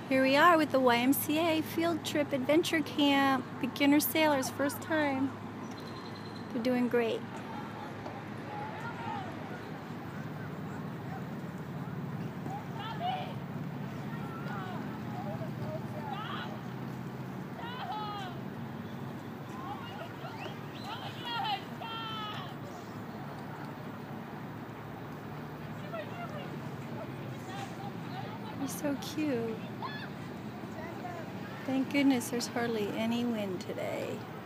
Here we are with the YMCA field trip adventure camp. Beginner sailors, first time. They're doing great. You're so cute. Thank goodness there's hardly any wind today.